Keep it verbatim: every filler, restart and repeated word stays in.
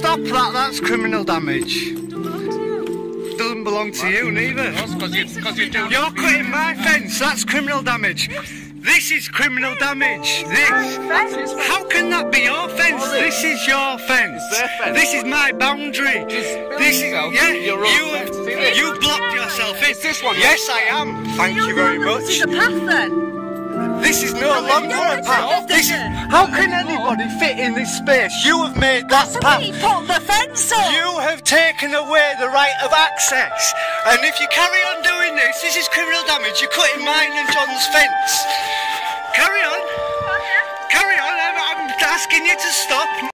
stop that, that's criminal damage. Doesn't belong to you neither. Because you, you do. You're cutting my fence, that's criminal damage. This is criminal damage. This. How can that be your fence? This is your fence. This is my boundary. This is, yeah, you, you blocked yourself in. This one. Yes, I am. Thank you very much. This is a path then. This is no longer a path. This is, how can anybody fit in this space? You have made that path. Somebody put the fence up. You have taken away the right of access. And if you carry on doing this, this is criminal damage. You're cutting mine and John's fence. Carry on. Carry on. I'm, I'm asking you to stop.